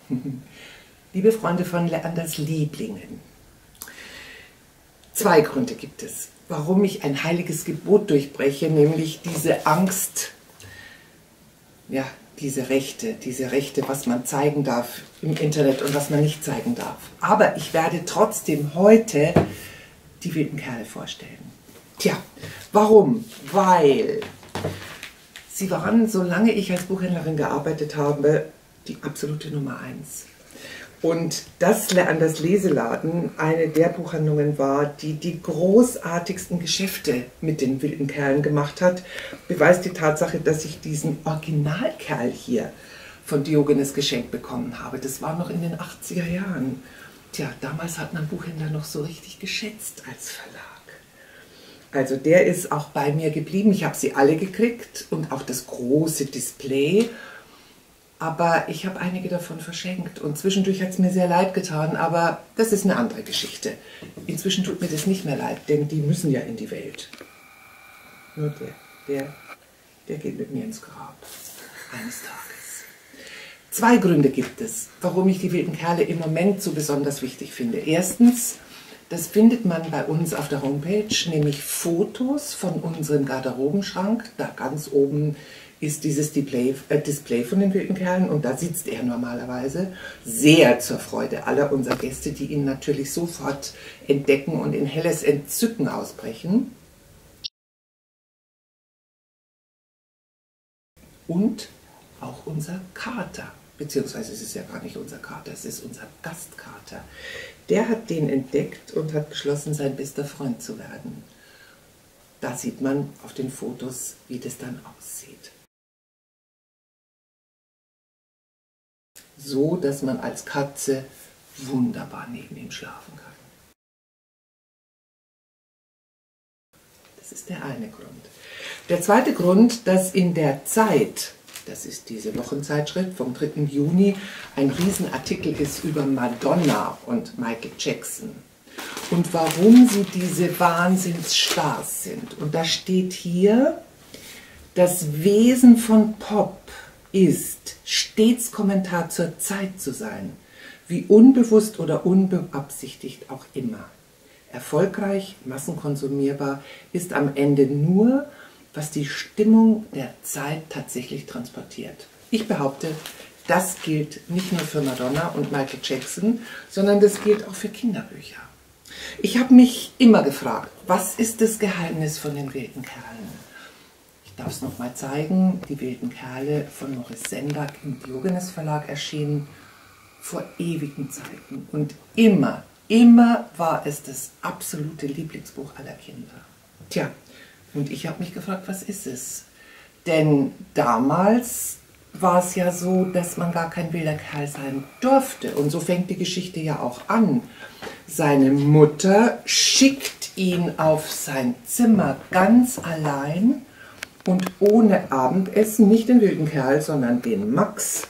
Liebe Freunde von Leanders Lieblingen, 2 Gründe gibt es, warum ich ein heiliges Gebot durchbreche, nämlich diese Angst, ja, diese Rechte, was man zeigen darf im Internet und was man nicht zeigen darf. Aber ich werde trotzdem heute die wilden Kerle vorstellen. Tja, warum? Weil sie waren, solange ich als Buchhändlerin gearbeitet habe, die absolute Nummer 1. Und dass Leanders Leseladen eine der Buchhandlungen war, die die großartigsten Geschäfte mit den wilden Kerlen gemacht hat, beweist die Tatsache, dass ich diesen Originalkerl hier von Diogenes geschenkt bekommen habe. Das war noch in den 80er Jahren. Tja, damals hat man Buchhändler noch so richtig geschätzt als Verlag. Also der ist auch bei mir geblieben. Ich habe sie alle gekriegt und auch das große Display. Aber ich habe einige davon verschenkt und zwischendurch hat es mir sehr leid getan, aber das ist eine andere Geschichte. Inzwischen tut mir das nicht mehr leid, denn die müssen ja in die Welt. Nur der geht mit mir ins Grab, eines Tages. 2 Gründe gibt es, warum ich die wilden Kerle im Moment so besonders wichtig finde. Erstens, das findet man bei uns auf der Homepage, nämlich Fotos von unserem Garderobenschrank, da ganz oben ist dieses Display von den wilden Kerlen und da sitzt er normalerweise, sehr zur Freude aller unserer Gäste, die ihn natürlich sofort entdecken und in helles Entzücken ausbrechen. Und auch unser Kater, beziehungsweise es ist ja gar nicht unser Kater, es ist unser Gastkater. Der hat den entdeckt und hat beschlossen, sein bester Freund zu werden. Da sieht man auf den Fotos, wie das dann aussieht. So, dass man als Katze wunderbar neben ihm schlafen kann. Das ist der eine Grund. Der zweite Grund, dass in der Zeit, das ist diese Wochenzeitschrift vom 3. Juni, ein Riesenartikel ist über Madonna und Michael Jackson und warum sie diese Wahnsinnsstars sind. Und da steht hier, das Wesen von Pop ist, stets Kommentar zur Zeit zu sein, wie unbewusst oder unbeabsichtigt auch immer. Erfolgreich, massenkonsumierbar ist am Ende nur, was die Stimmung der Zeit tatsächlich transportiert. Ich behaupte, das gilt nicht nur für Madonna und Michael Jackson, sondern das gilt auch für Kinderbücher. Ich habe mich immer gefragt, was ist das Geheimnis von den wilden Kerlen? Ich darf es nochmal zeigen, die wilden Kerle von Maurice Sendak im Diogenes Verlag erschienen, vor ewigen Zeiten. Und immer war es das absolute Lieblingsbuch aller Kinder. Tja, und ich habe mich gefragt, was ist es? Denn damals war es ja so, dass man gar kein wilder Kerl sein durfte. Und so fängt die Geschichte ja auch an. Seine Mutter schickt ihn auf sein Zimmer ganz allein und ohne Abendessen, nicht den wilden Kerl, sondern den Max.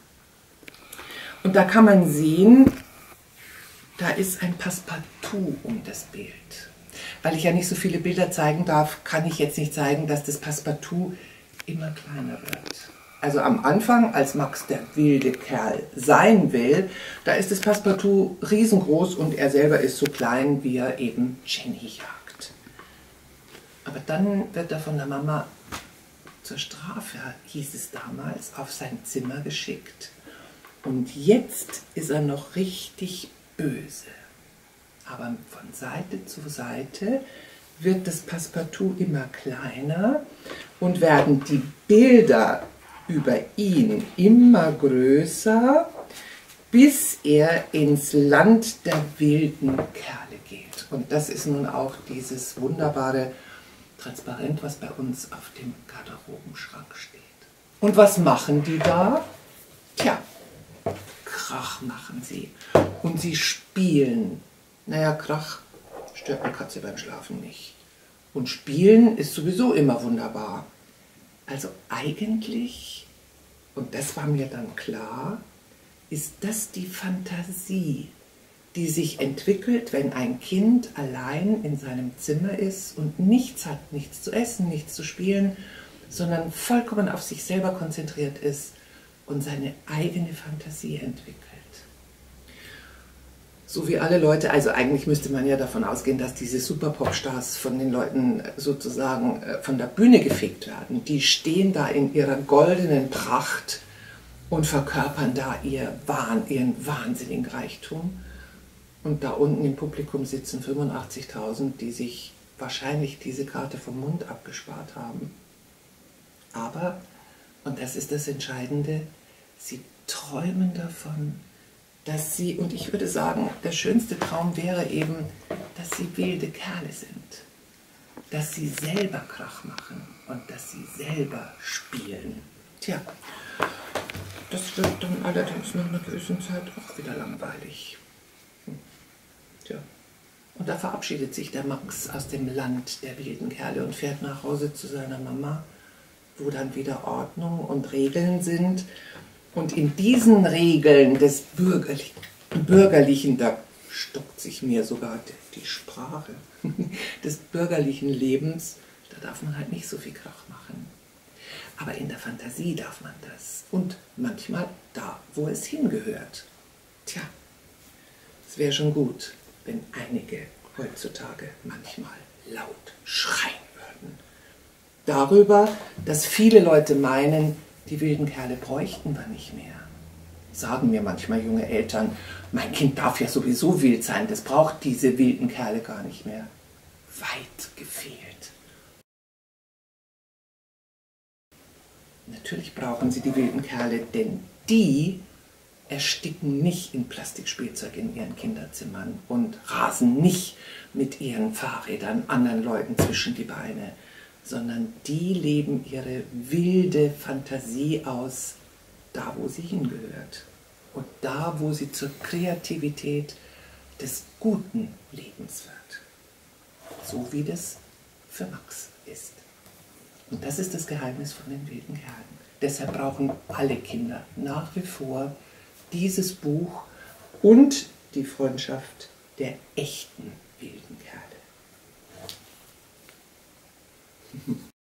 Und da kann man sehen, da ist ein Passepartout um das Bild. Weil ich ja nicht so viele Bilder zeigen darf, kann ich jetzt nicht zeigen, dass das Passepartout immer kleiner wird. Also am Anfang, als Max der wilde Kerl sein will, da ist das Passepartout riesengroß und er selber ist so klein, wie er eben Jenny jagt. Aber dann wird er von der Mama zur Strafe, hieß es damals, auf sein Zimmer geschickt. Und jetzt ist er noch richtig böse. Aber von Seite zu Seite wird das Passepartout immer kleiner und werden die Bilder über ihn immer größer, bis er ins Land der wilden Kerle geht. Und das ist nun auch dieses wunderbare Transparent, was bei uns auf dem Garderobenschrank steht. Und was machen die da? Tja, Krach machen sie. Und sie spielen. Naja, Krach stört eine Katze beim Schlafen nicht. Und Spielen ist sowieso immer wunderbar. Also eigentlich, und das war mir dann klar, ist das die Fantasie, die sich entwickelt, wenn ein Kind allein in seinem Zimmer ist und nichts hat, nichts zu essen, nichts zu spielen, sondern vollkommen auf sich selber konzentriert ist und seine eigene Fantasie entwickelt. So wie alle Leute, also eigentlich müsste man ja davon ausgehen, dass diese Super-Popstars von den Leuten sozusagen von der Bühne gefegt werden. Die stehen da in ihrer goldenen Pracht und verkörpern da ihren wahnsinnigen Reichtum. Und da unten im Publikum sitzen 85.000, die sich wahrscheinlich diese Karte vom Mund abgespart haben. Aber, und das ist das Entscheidende, sie träumen davon, dass sie, und ich würde sagen, der schönste Traum wäre eben, dass sie wilde Kerle sind, dass sie selber Krach machen und dass sie selber spielen. Tja, das wird dann allerdings nach einer gewissen Zeit auch wieder langweilig. Tja. Und da verabschiedet sich der Max aus dem Land der wilden Kerle und fährt nach Hause zu seiner Mama, wo dann wieder Ordnung und Regeln sind. Und in diesen Regeln des bürgerlichen, da stockt sich mir sogar die Sprache, des bürgerlichen Lebens, da darf man halt nicht so viel Krach machen. Aber in der Fantasie darf man das. Und manchmal da, wo es hingehört. Tja, es wäre schon gut, wenn einige heutzutage manchmal laut schreien würden. Darüber, dass viele Leute meinen, die wilden Kerle bräuchten wir nicht mehr. Sagen mir manchmal junge Eltern, mein Kind darf ja sowieso wild sein, das braucht diese wilden Kerle gar nicht mehr. Weit gefehlt. Natürlich brauchen sie die wilden Kerle, denn die ersticken nicht in Plastikspielzeug in ihren Kinderzimmern und rasen nicht mit ihren Fahrrädern anderen Leuten zwischen die Beine, sondern die leben ihre wilde Fantasie aus, da wo sie hingehört und da wo sie zur Kreativität des guten Lebens wird. So wie das für Max ist. Und das ist das Geheimnis von den wilden Kerlen. Deshalb brauchen alle Kinder nach wie vor dieses Buch und die Freundschaft der echten wilden Kerle.